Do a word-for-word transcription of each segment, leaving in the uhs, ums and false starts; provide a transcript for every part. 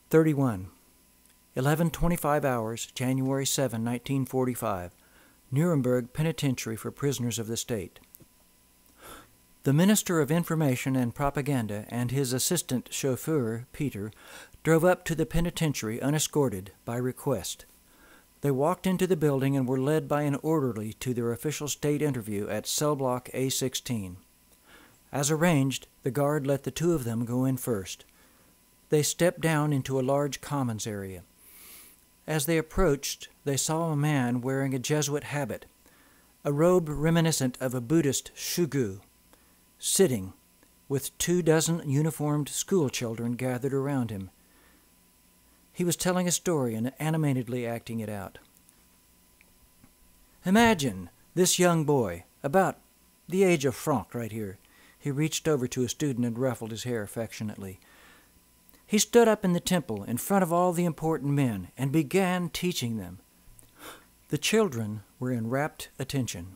thirty-one. eleven twenty-five hours, January seventh, nineteen forty-five. Nuremberg Penitentiary for prisoners of the state. The Minister of Information and Propaganda and his assistant chauffeur, Peter, drove up to the penitentiary unescorted by request. They walked into the building and were led by an orderly to their official state interview at cell block A sixteen. As arranged, the guard let the two of them go in first. They stepped down into a large commons area. As they approached, they saw a man wearing a Jesuit habit, a robe reminiscent of a Buddhist shugu, sitting with two dozen uniformed schoolchildren gathered around him. He was telling a story and animatedly acting it out. Imagine this young boy, about the age of Franck right here. He reached over to a student and ruffled his hair affectionately. He stood up in the temple in front of all the important men and began teaching them. The children were in rapt attention.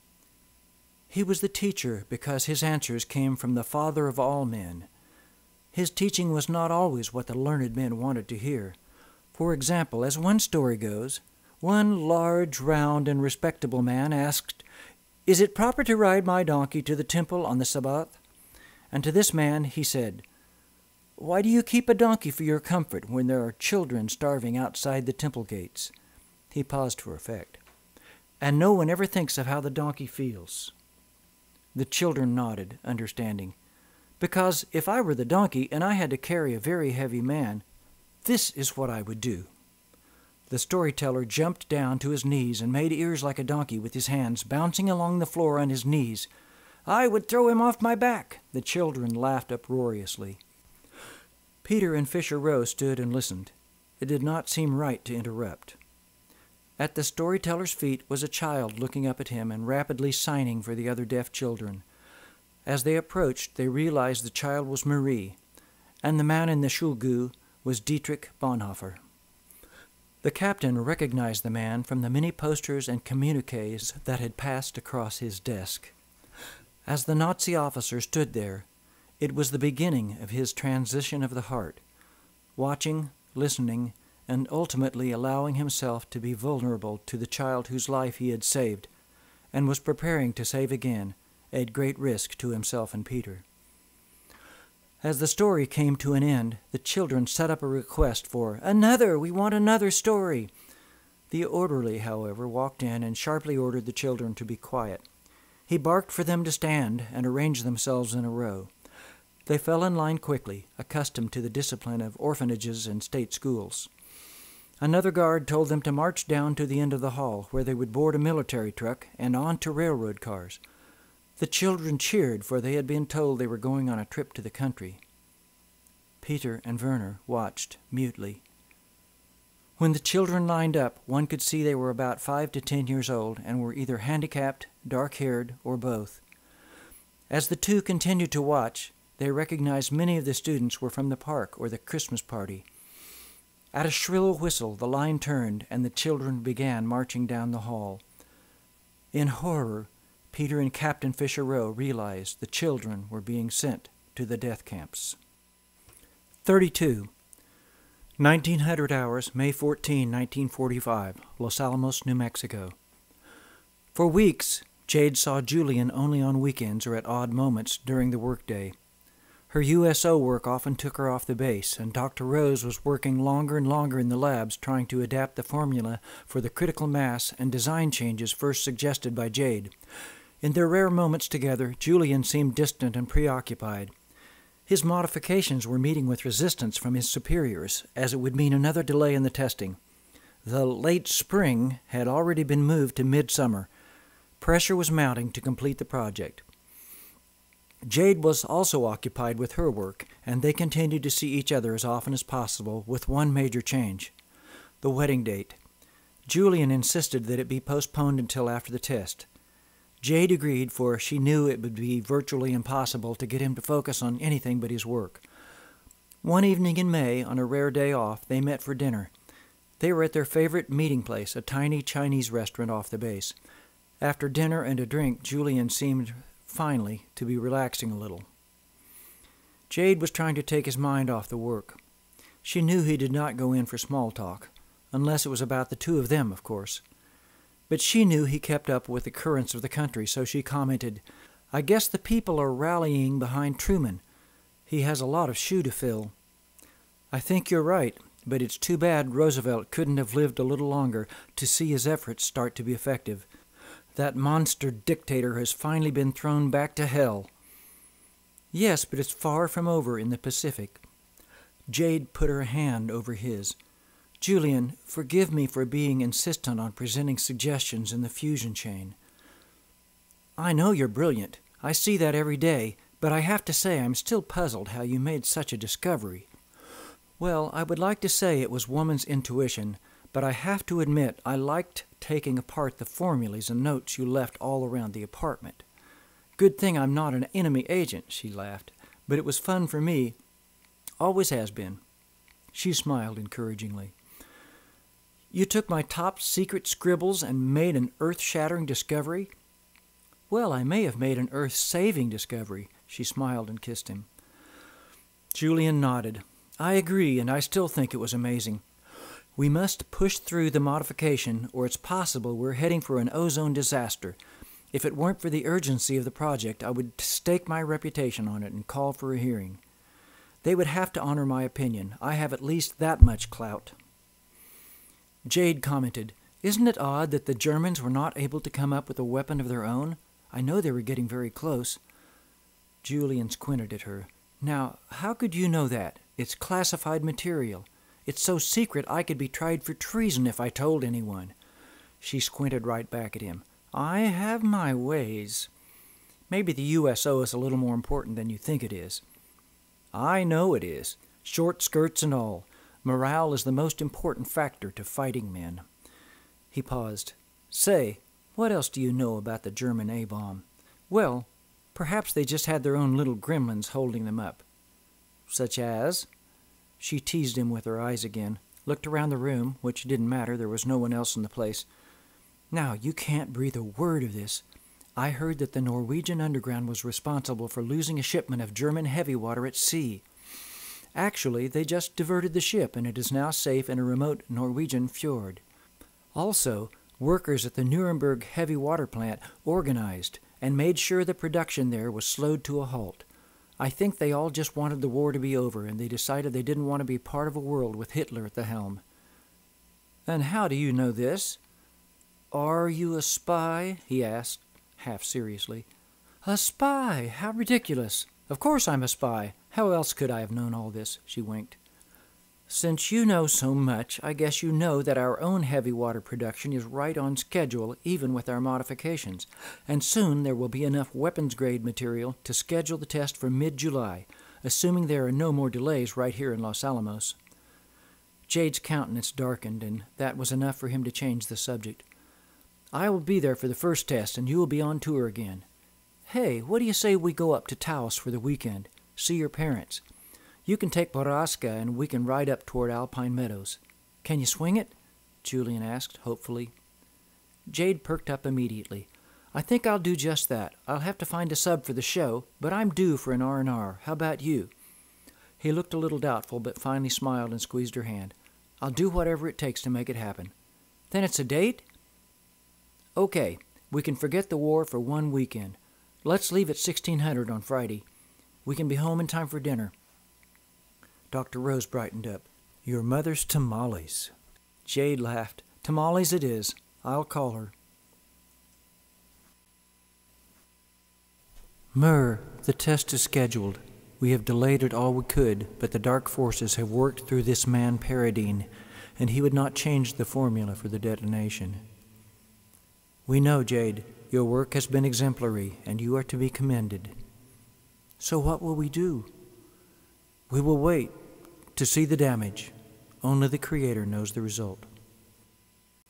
He was the teacher because his answers came from the Father of all men. His teaching was not always what the learned men wanted to hear. For example, as one story goes, one large, round, and respectable man asked, "Is it proper to ride my donkey to the temple on the Sabbath?" And to this man he said, "Why do you keep a donkey for your comfort when there are children starving outside the temple gates?" He paused for effect. "And no one ever thinks of how the donkey feels." The children nodded, understanding. "Because if I were the donkey and I had to carry a very heavy man, this is what I would do." The storyteller jumped down to his knees and made ears like a donkey with his hands, bouncing along the floor on his knees. "I would throw him off my back." The children laughed uproariously. Peter and Fisher Rowe stood and listened. It did not seem right to interrupt. At the storyteller's feet was a child looking up at him and rapidly signing for the other deaf children. As they approached, they realized the child was Marie, and the man in the shugu was Dietrich Bonhoeffer. The captain recognized the man from the many posters and communiques that had passed across his desk. As the Nazi officer stood there, it was the beginning of his transition of the heart, watching, listening, and ultimately allowing himself to be vulnerable to the child whose life he had saved, and was preparing to save again, at great risk to himself and Peter. As the story came to an end, the children set up a request for, "Another! We want another story!" The orderly, however, walked in and sharply ordered the children to be quiet. He barked for them to stand and arrange themselves in a row. They fell in line quickly, accustomed to the discipline of orphanages and state schools. Another guard told them to march down to the end of the hall, where they would board a military truck and on to railroad cars. The children cheered, for they had been told they were going on a trip to the country. Peter and Werner watched mutely. When the children lined up, one could see they were about five to ten years old and were either handicapped, dark-haired, or both. As the two continued to watch, they recognized many of the students were from the park or the Christmas party. At a shrill whistle, the line turned, and the children began marching down the hall. In horror, Peter and Captain Fisher Rowe realized the children were being sent to the death camps. thirty-two. nineteen hundred hours, May fourteenth, nineteen forty-five, Los Alamos, New Mexico. For weeks, Jade saw Julian only on weekends or at odd moments during the workday. Her U S O work often took her off the base, and Doctor Rose was working longer and longer in the labs trying to adapt the formula for the critical mass and design changes first suggested by Jade. In their rare moments together, Julian seemed distant and preoccupied. His modifications were meeting with resistance from his superiors, as it would mean another delay in the testing. The late spring had already been moved to midsummer. Pressure was mounting to complete the project. Jade was also occupied with her work, and they continued to see each other as often as possible, with one major change: the wedding date. Julian insisted that it be postponed until after the test. Jade agreed, for she knew it would be virtually impossible to get him to focus on anything but his work. One evening in May, on a rare day off, they met for dinner. They were at their favorite meeting place, a tiny Chinese restaurant off the base. After dinner and a drink, Julian seemed finally to be relaxing a little. Jade was trying to take his mind off the work. She knew he did not go in for small talk, unless it was about the two of them, of course. But she knew he kept up with the currents of the country, so she commented, "I guess the people are rallying behind Truman. He has a lot of shoe to fill." "I think you're right, but it's too bad Roosevelt couldn't have lived a little longer to see his efforts start to be effective. That monster dictator has finally been thrown back to hell." "Yes, but it's far from over in the Pacific." Jade put her hand over his. "Julian, forgive me for being insistent on presenting suggestions in the fusion chain. I know you're brilliant. I see that every day, but I have to say I'm still puzzled how you made such a discovery." "Well, I would like to say it was woman's intuition, but I have to admit I liked taking apart the formulas and notes you left all around the apartment. Good thing I'm not an enemy agent," she laughed, "but it was fun for me. Always has been." She smiled encouragingly. "You took my top secret scribbles and made an earth-shattering discovery?" "Well, I may have made an earth-saving discovery." She smiled and kissed him. Julian nodded. "I agree, and I still think it was amazing. We must push through the modification, or it's possible we're heading for an ozone disaster. If it weren't for the urgency of the project, I would stake my reputation on it and call for a hearing. They would have to honor my opinion. I have at least that much clout." Jade commented, "Isn't it odd that the Germans were not able to come up with a weapon of their own? I know they were getting very close." Julian squinted at her. "Now, how could you know that? It's classified material. It's so secret I could be tried for treason if I told anyone." She squinted right back at him. "I have my ways. Maybe the U S O is a little more important than you think it is." "I know it is. Short skirts and all. Morale is the most important factor to fighting men." He paused. "Say, what else do you know about the German A-bomb?" "Well, perhaps they just had their own little gremlins holding them up." "Such as?" She teased him with her eyes again, looked around the room, which didn't matter, there was no one else in the place. "Now, you can't breathe a word of this. I heard that the Norwegian underground was responsible for losing a shipment of German heavy water at sea. Actually, they just diverted the ship, and it is now safe in a remote Norwegian fjord. Also, workers at the Nuremberg heavy water plant organized and made sure the production there was slowed to a halt. I think they all just wanted the war to be over, and they decided they didn't want to be part of a world with Hitler at the helm." "And how do you know this?" "Are you a spy?" he asked, half seriously. "A spy? How ridiculous! Of course I'm a spy. How else could I have known all this?" She winked. "Since you know so much, I guess you know that our own heavy water production is right on schedule, even with our modifications, and soon there will be enough weapons-grade material to schedule the test for mid-July, assuming there are no more delays right here in Los Alamos." Jade's countenance darkened, and that was enough for him to change the subject. "I will be there for the first test, and you will be on tour again. Hey, what do you say we go up to Taos for the weekend? See your parents. You can take Boraska, and we can ride up toward Alpine Meadows. Can you swing it?" Julian asked, hopefully. Jade perked up immediately. "I think I'll do just that. I'll have to find a sub for the show, but I'm due for an R and R. How about you?" He looked a little doubtful, but finally smiled and squeezed her hand. "I'll do whatever it takes to make it happen." "Then it's a date?" "Okay, we can forget the war for one weekend. Let's leave at sixteen hundred on Friday. We can be home in time for dinner." Doctor Rose brightened up. "Your mother's tamales." Jade laughed. "Tamales it is. I'll call her." "Mur, the test is scheduled. We have delayed it all we could, but the dark forces have worked through this man Paradine, and he would not change the formula for the detonation." "We know, Jade. Your work has been exemplary, and you are to be commended." "So what will we do?" "We will wait to see the damage. Only the Creator knows the result."